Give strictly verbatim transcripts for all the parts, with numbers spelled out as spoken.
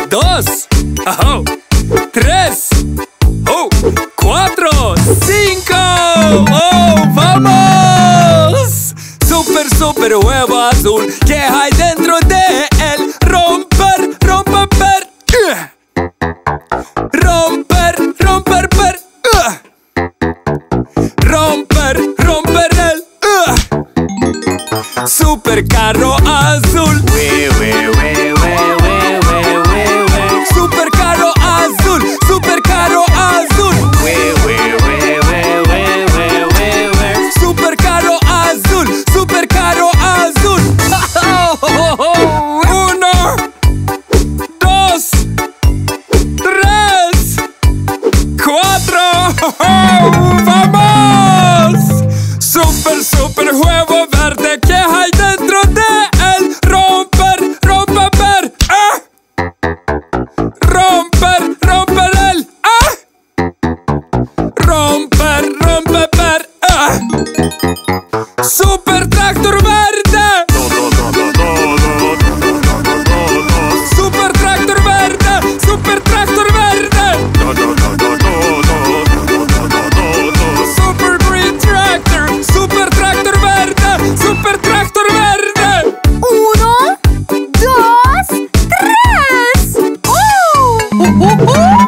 dos, oh, tres, oh, cuatro, cinco. ¡Oh, vamos! Super, super huevo azul. ¿Qué hay dentro de él? Romper, romper, per. Uh. Romper, romper, per. Uh. Romper, romper el. Uh. Super carro azul. We, we, we, we, we, we, we, we. Super carro azul. Super carro azul. We, we, we, we, we, we, we, we. Super carro azul. Super carro azul. Uno, dos, tres, cuatro. ¡Vamos! Super, super huevo verde. ¿Qué hay dentro de él? Romper, romper, per. ¡Ah! Romper, romper el. ¡Ah! Romper, romper, per. ¡Ah! Super tractor verde. Super tractor verde. Super tractor verde. Super green tractor. Super tractor verde. Super tractor verde. Uno, dos, tres. ¡Oh! ¡Uh, uh, uh!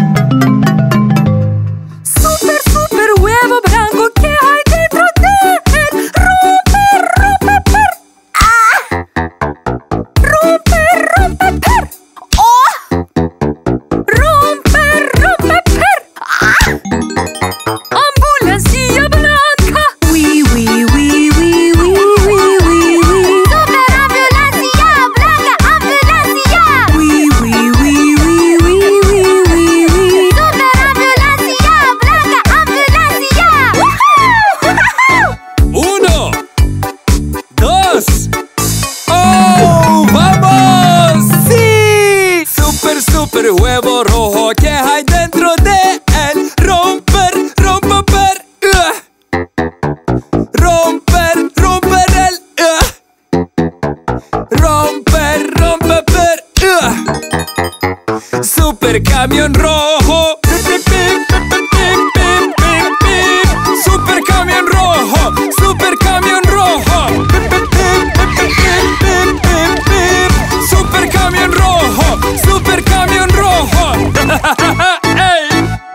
Super, super huevo blanco. ¿Qué hay dentro de él? Romper, romper, per. ¡Ah! Romper, romper, per. ¡Oh! Romper, romper, per. ¡Ah! Ambulancia blanca. Uy, uy, uy, uy, uy, uy, uy, uy. Super ambulancia blanca, ambulancia. Uy, uy, uy, uy, uy, uy, uy, uy. Super ambulancia blanca, ambulancia. ¡Woohoo! Uno, dos. ¡Oh, vamos! ¡Sí! Super, super huevo rojo. ¿Qué hay dentro de él? Romper, romper, per. Uh. Romper, romper el. Uh. Romper, romper, per. Uh. Super camión rojo. Pip, pip, pip, pip, pip, pip, pip, pip. Super camión rojo. Super camión rojo. Pip, pip, pip, pip, pip, pip, pip, pip. Super camión rojo. Super camión rojo. ¡Ey!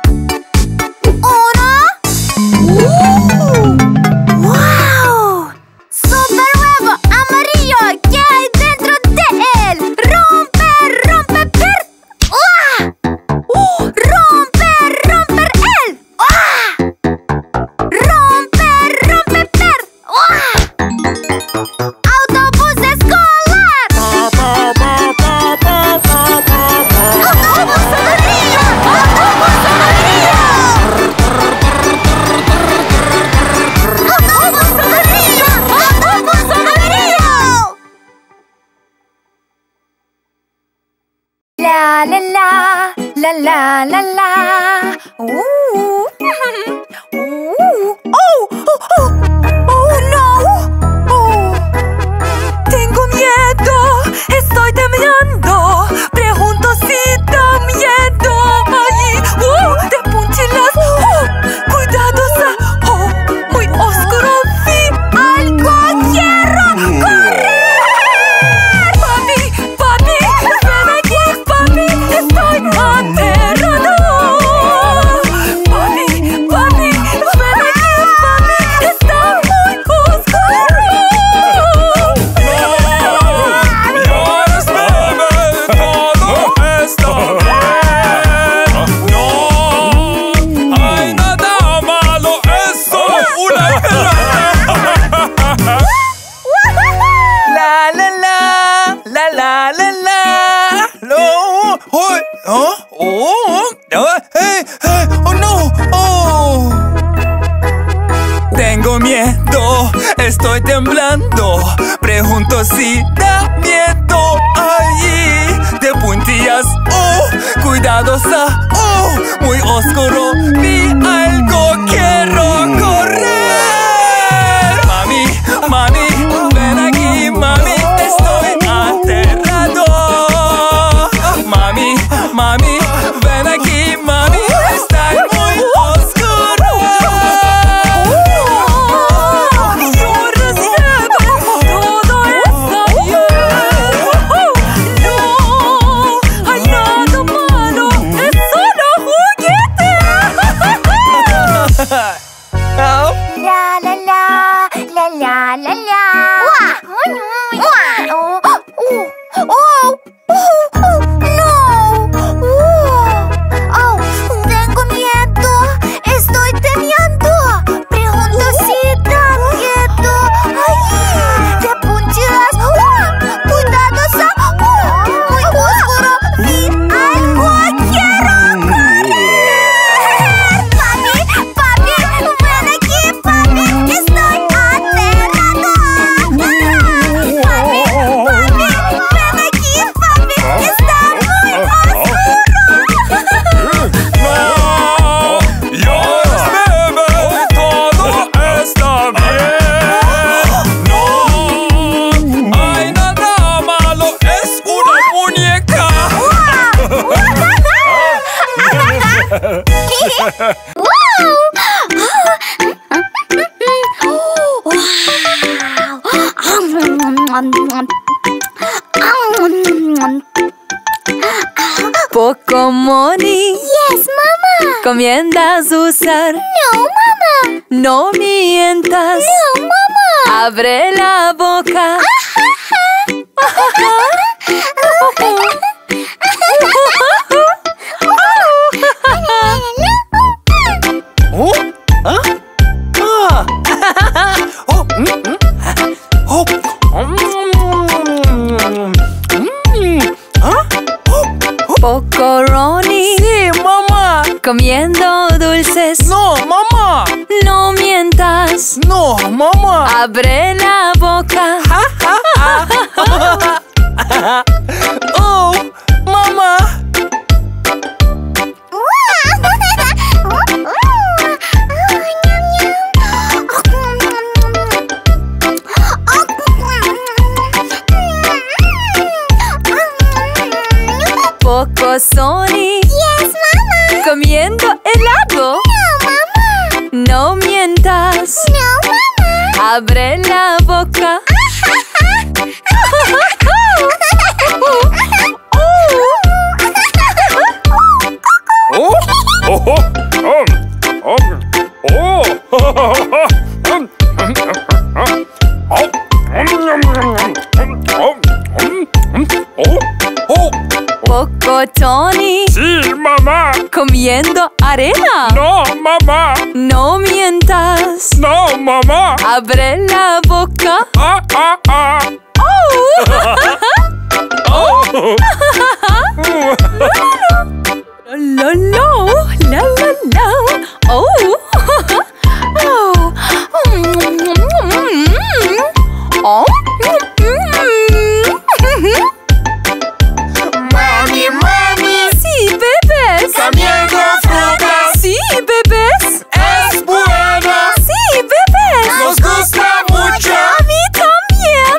Uno. ¡Uh! ¡Wow! Super huevo amarillo. ¿Qué hay dentro de él? Romper, romper, per. ¡Uah! ¡Uh! Romper, romper el. ¡Uah! Romper, romper, per. ¡Uah! Autobús escolar. Autobús amarillo. Autobús amarillo. Autobús amarillo. Autobús amarillo. La la la, la la la la. Uh. Uh. Oh, oh, oh. Oh no. Oh. Tengo miedo, estoy temblando. Pregunto si da miedo allí. Uh, de punchilas. Uh, cuidadosa. Oh, muy oscuro. Vi algo. Quiero correr. Papi, papi, ven aquí, papi. Estoy aterrado. Papi, papi, ven aquí, papi. Está muy oscuro. Llores, bebé, todo está bien. No hay nada malo, es solo una guerra. La la la, la la la la. No, oh, oh, oh, oh, hey, hey, oh no, oh. Tengo miedo, estoy temblando. Pregunto si da miedo allí. De puntillas, oh, cuidadosa, oh, muy oscuro. Vi algo, quiero correr. Mami, mami, ven aquí, mami, estoy aterrado. Mami, Poco money. Yes, mama. ¿Comienzas a usar? No, mama. No mientas. No, mama. Abre la boca. Oh, ¿ah? Ah. Oh, mm, mm. Oh, mm, mm. ¿Ah? Oh, oh. Poco Ronnie. Sí, mamá. Comiendo dulces. No, mamá. No mientas. No, mamá. Abre la boca. Oh, mamá. Poco Sony. Yes, mama. Comiendo helado. No, mamá. No mientas. No, mamá. Abre la boca. Oh, oh, oh, oh, oh, oh. Poco Tony. Sí, mamá. Comiendo arena. No, mamá. No mientas. No, mamá. Abre la boca. Ah, ah, ah. Oh. Oh. La la la la la. Oh. Oh. Oh. Mami, mami. Sí, bebés. Comiendo frutas. Sí, bebés. Es bueno. Sí, bebés. Nos gusta mucho. A mí también.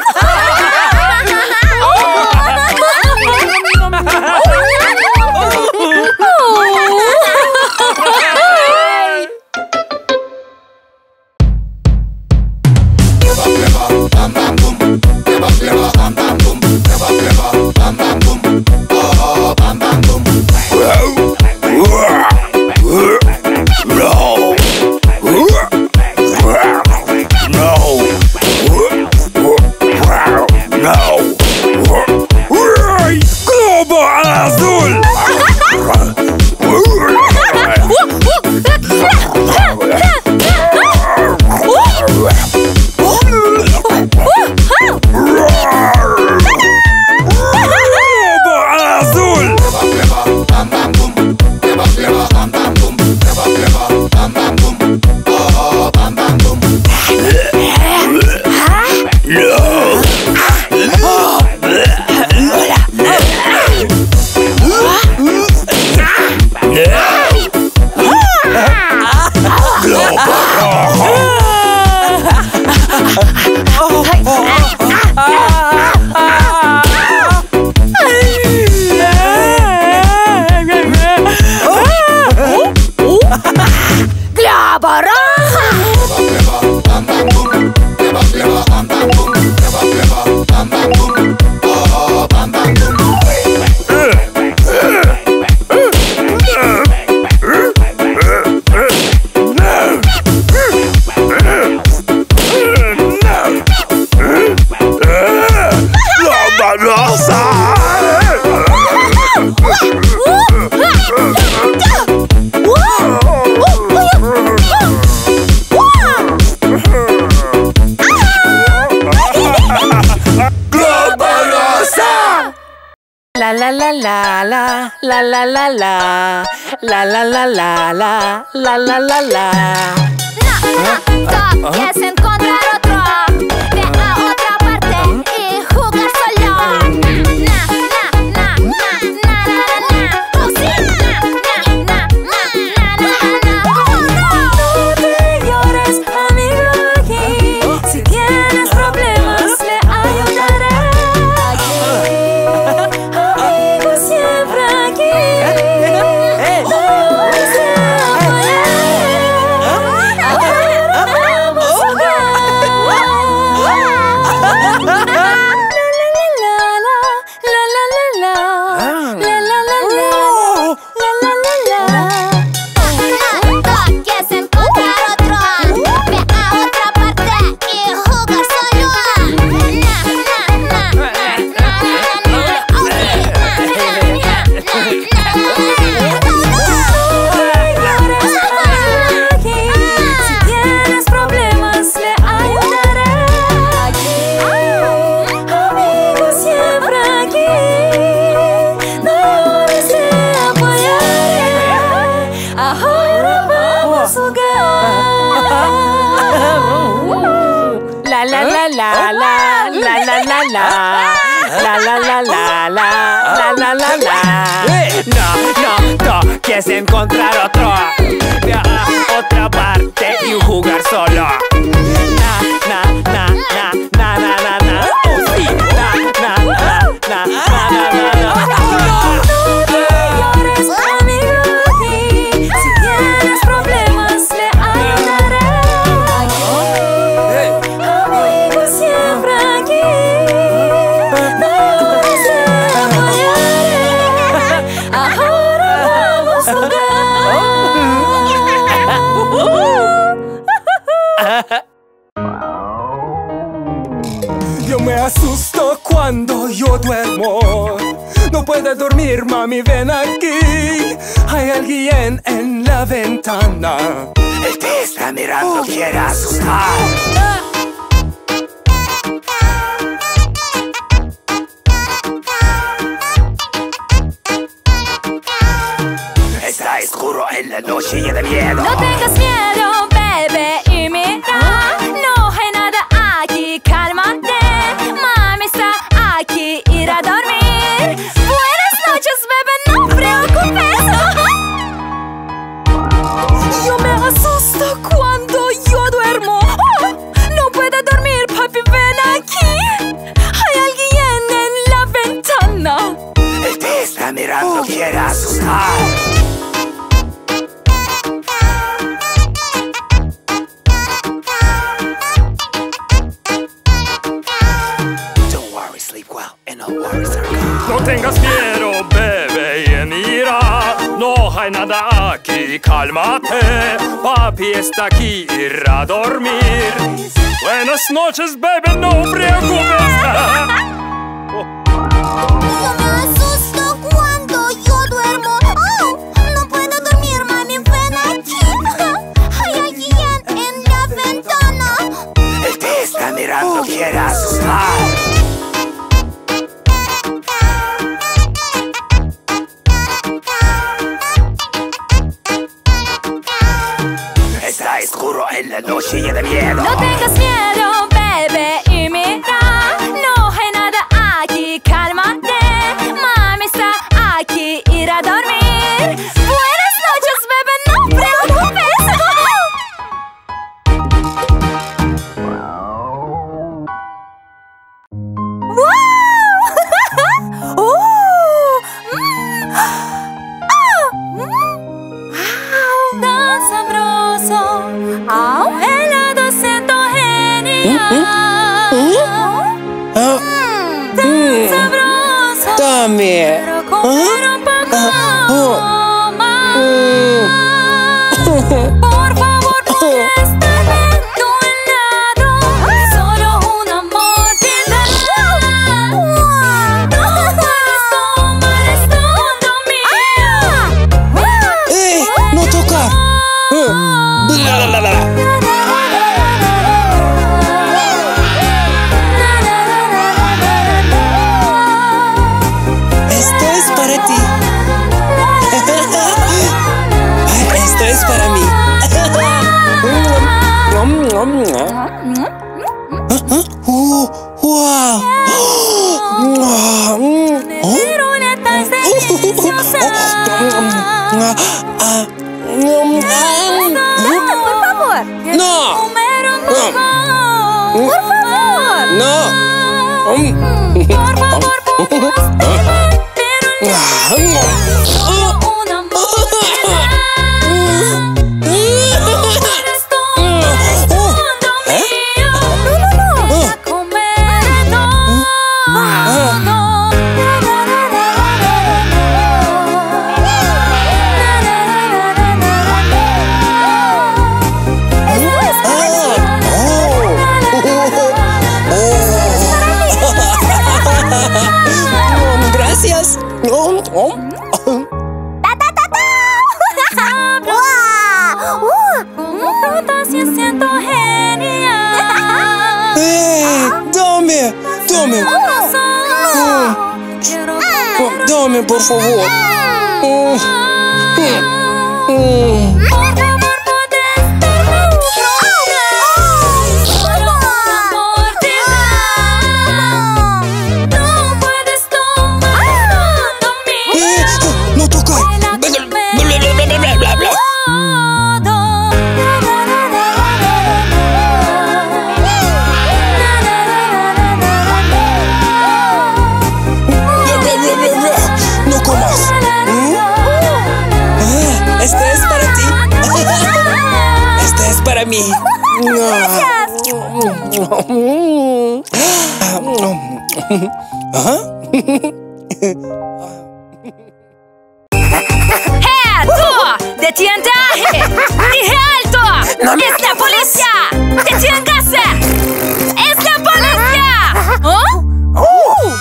La la la la la la la la la la la la la la la la la la. No, no, ¿quieres encontrar otro? Ve a otra parte y jugar solo. Na, na, na, na, na, na, na. Oh, sí, na, na, na, na, na, na. No te llores, amigo, aquí. Si tienes problemas, le ayudaré. Amigo, siempre aquí. No se la la la la la la la la. No, no, toques encontrar otro. Ve a otra parte y jugar solo. Na, na, na, na, na, na, na, na. Oh sí, na, na, na, na, na, na, na, na. No te llores, amigo, aquí. Si tienes problemas, le ayudaré. Amigo, siempre aquí. No te apoyaré. Ahora vamos a jugar. Yo me asusto cuando yo duermo. No puedes dormir, mami, ven aquí. Hay alguien en la ventana. Él te está mirando, quiere asustar. Está oscuro en la noche y de miedo. No tengas miedo, bebé, y mira. No hay nada aquí, cálmate. Mami está aquí, ir a dormir. Buenas noches, bebé, no preocupes. Yo me asusto cuando yo duermo. Oh, no puedo dormir, papi, ven aquí. Hay alguien en la ventana. Él te está mirando, quiere asustar. No tengas miedo, bebé, y mira. No hay nada aquí, cálmate. Papi está aquí, ir a dormir. Buenas noches, bebé, no preocupes. Yo me asusto cuando yo duermo. Oh, no puedo dormir, mami, ven aquí. Hay alguien en la ventana. Él te está mirando, quiere asustar. Está oscuro en la noche y de miedo. No tengas miedo, bebé, y mira. No hay nada aquí, cálmate. Mami está aquí, ir a dormir. Buenas noches, bebé, no preocupes. ¡Wow! ¡Oh! Mm. ¡Ah! Mm. ¡Wow! ¡Tan sabroso! ¡Ah! ¡Helado siento genial! ¡Tan sabroso! También. Pero comer un poco más. Por favor, porque está lento helado. Solo una mordida. No puedes tomar, es todo mío. ¡Eh! ¡No tocar! Eh, bla, bla, bla, bla. Esto es para ti. Ay, esto es para mí. ¡Oh! ¡Wow! Piruleta es deliciosa. Por favor. ¡No! Comer un poco. Por favor. ¡No! Por favor, póngase, pero no solo una mordida. Eres todo, es todo mío. Voy a comer todo. Gracias. ¡Ta, ta, ta, ta! ¡Wow! Como frutas y siento genial. ¡Eh! ¡Dame! ¡Dame! No. Quiero comer. ¡Dame, por favor! Mm. Mm. Por favor, puedes darme un poco. Solo una mordida. No puedo mami. Gracias. ¡Eh, tú! ¡Detente! ¡Dije alto! No me ¡Es la policía! ¡Deténgase! ¡Es la policía! ¿Oh? Oh.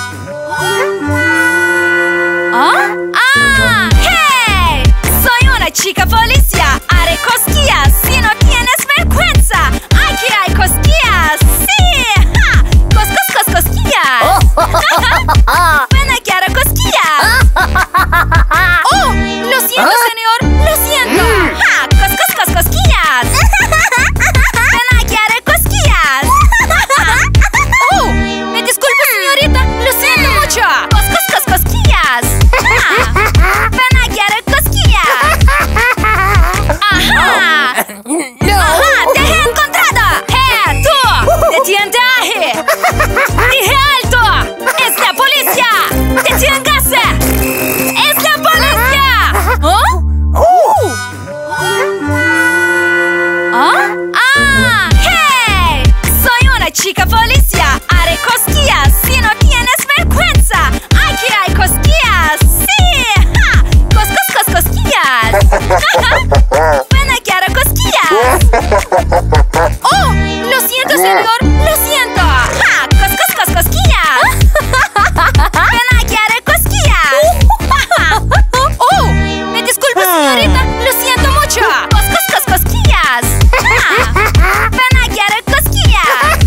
¿Ah? ¡Ah! ¡Hey! Soy una chica policía. Haré cosquillas si no tienes vergüenza. ¡Aquí hay cosquillas! ¡Sí! ¡Ja! ¡Cos, cos, cos, cosquillas! ¡Ven aquí, haré cosquillas! ¡Oh! ¡Lo siento, señor! ¡Lo siento! ¡Ja! ¡Cos, cos, cos, cosquillas! ¡Ven aquí, haré cosquillas! ¡Oh! Me disculpe, señorita. ¡Lo siento mucho! ¡Cos, cos, cos, cosquillas! ¡Ja! ¡Ven aquí, haré cosquillas! ¡Ajá! ¡Ajá! ¡Te he encontrado! ¡Eh, tú! ¡Detente! ¡Dije alto! ¡Es la policía! ¡Deténgase! ¡Es la policía! ¿Oh? Oh. ¿Ah? ¡Ah! ¡Hey! Soy una chica policía. Haré cosquillas si no tienes vergüenza. Aquí hay cosquillas. ¡Sí! ¡Ja! ¡Cos, cos, cos, cosquillas! ¡Ven aquí, haré cosquillas! ¡Oh! ¡Lo siento, señor! ¡Lo siento! ¡Ja! ¡Cos, cos, cos, cosquillas! ¡Ven aquí, haré cosquillas! ¡Oh! Me disculpe, señorita. Lo siento mucho. ¡Cos, cos, cos, cosquillas! ¡Ja! ¡Ven aquí, haré cosquillas!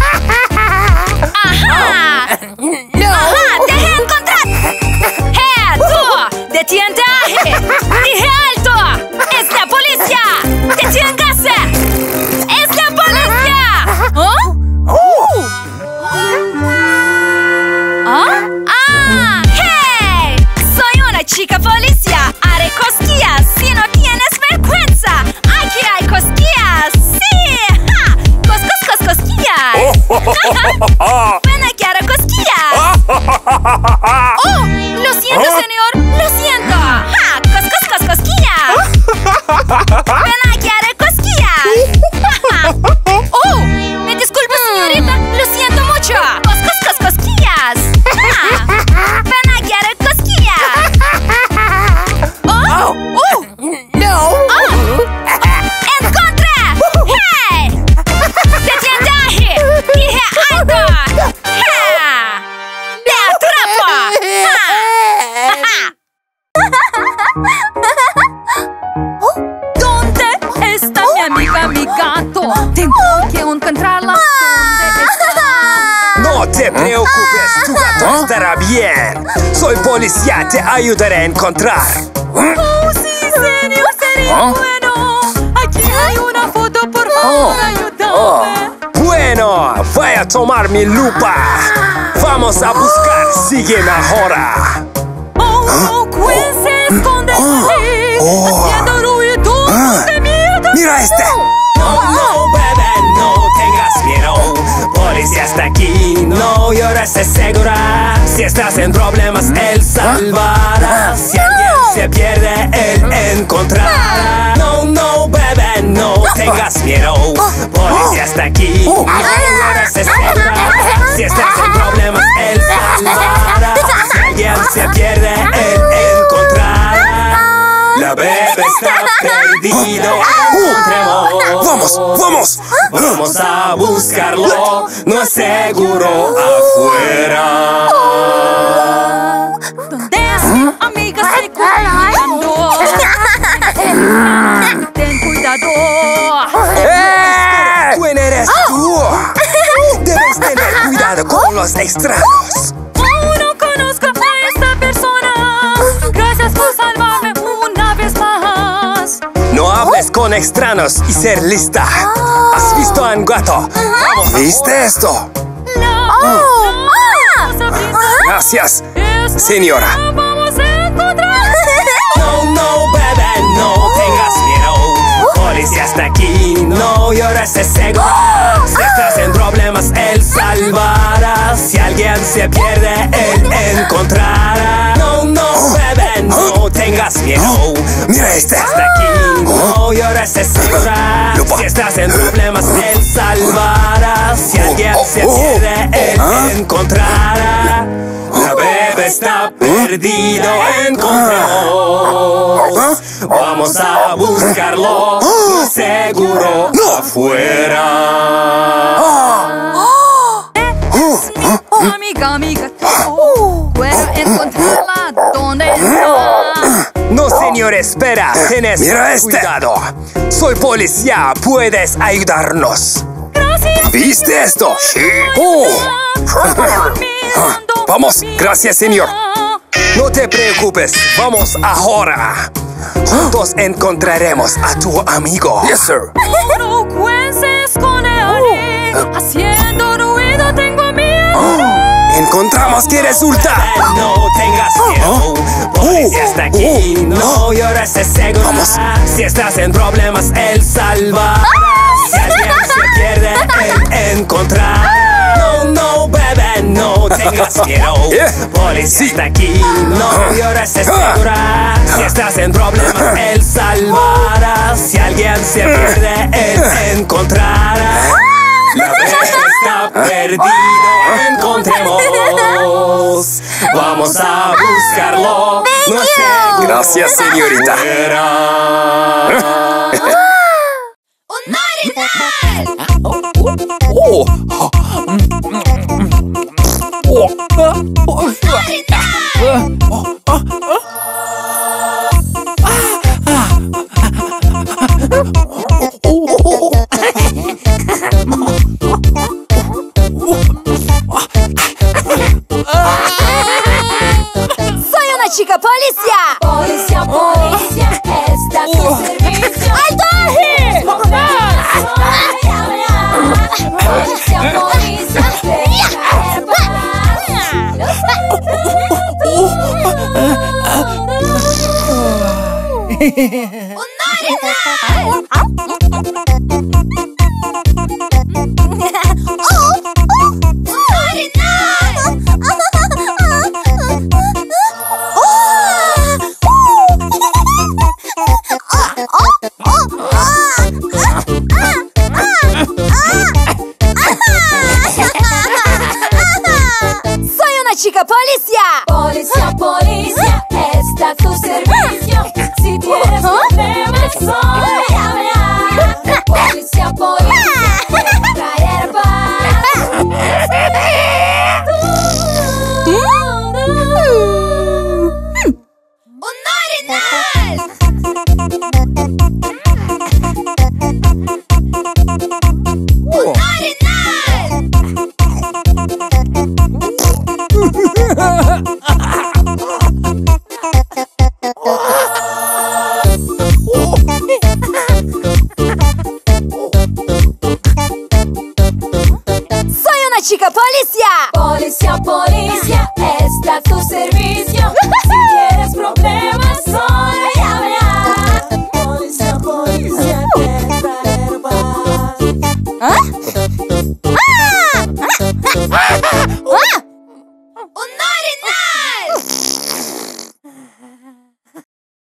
¡Ajá! ¡Ajá! ¡Te he encontrado! ¡Eh, tú! ¡Detente! ¡Dije alto! ¡Es la policía! ¡Deténgase! ¡Es la policía! ¿Oh? Oh. ¿Ah? ¡Ah! ¡Hey! Soy una chica policía. Haré cosquillas si no tienes vergüenza. Aquí hay cosquillas. ¡Sí! ¡Ja! ¡Cos, cos, cos, cosquillas! ¡Ven aquí, haré cosquillas! ¡Oh! ¡Lo siento, señor! ¡Lo siento! ¡Ja! ¡Cos, cos, cos, cosquillas! ¡Ven aquí, haré cosquillas! ¡Oh! Me disculpe, señorita. Lo siento mucho. ¡Cos, cos, cos, cosquillas! ¡Ja! ¡Ven aquí, haré cosquillas! ¡Oh! ¡Oh! No. ¡Oh! ¡Encontré! ¡Hey! ¡Detente! ¡Dije algo! ¡Ja! ¡Te atrapo! ¿Dónde está mi amiga, mi gato? Tengo que encontrarla. ¿Dónde está? No te preocupes, tu gato estará bien. Soy policía, te ayudaré a encontrar. ¡Oh, sí, señor! ¡Sería ¿Ah? bueno! Aquí hay una foto, por favor, ayúdame. Bueno, voy a tomar mi lupa. Vamos a buscar, sígueme ahora. ¡Oh, no! ¿Quién se esconde ahí? Oh. Haciendo ruido de miedo. Mira este. No, no, bebé, no tengas miedo. Policía está aquí, no llores, es segura. Si estás en problemas, él salvará. Si alguien se pierde, él encontrará. No, no, bebé, no tengas miedo. Policía está aquí, no llores, es segura. Si estás en problemas, él salvará. Si alguien se pierde, él encontrará. La bebé está perdido, encontremos. Vamos, vamos. Vamos a buscarlo, no es seguro afuera. ¿Dónde es mi amiga? Se cuidando. Ten cuidado. ¡Eh! ¿Quién eres tú? Debes tener cuidado con los extraños. Oh, no conozco a esta persona. Gracias por salvarme una vez más. No hables con extraños y ser lista. ¿Has visto a un gato? Vamos, ¿viste esto? No. Oh. Ah. Gracias, señora. Vamos a encontrar. No, no, bebé, no tengas miedo. Policía está aquí, no llores, es seguro. Si estás en problemas, él salvará. Si alguien se pierde, él encontrará. No, no, bebé, no tengas miedo. Mira este. Está aquí, no llores, es segura. Si estás en problemas, él salvará. Si alguien se pierde, él encontrará. La bebé está perdido, encontramos. Vamos a buscarlo, seguro afuera. Amiga, amiga, tú puedo encontrarla. ¿Dónde está? No, señor, espera. Tienes Mira este. cuidado. Soy policía, puedes ayudarnos. Gracias. ¿Viste esto? Sí. Oh. Vamos, gracias, señor. No te preocupes, vamos ahora. Juntos encontraremos a tu amigo. Yes, sir. No cuences con él. Haciendo ruido tengo miedo. Encontramos que resulta. No tengas miedo, policía está aquí. No llores, es seguro. Vamos. Si estás en problemas, él salvará. Si alguien se pierde, él encontrará. No, no, bebé, no tengas miedo. Policía está aquí. No llores, es segura. Si estás en problemas, él salvará. Si alguien se pierde, él encontrará. La bebé está perdido, encontremos. Vamos a buscarlo. No sé. Gracias, señorita. Soy una chica policía. Policía, policía, está a tu servicio. ¡Alto ahí! Policía, policía, deja de Soy una chica policía. Policía, policía, está a tu servicio. Si tienes problemas, solo llama. Policía, policía, traer paz. Un original.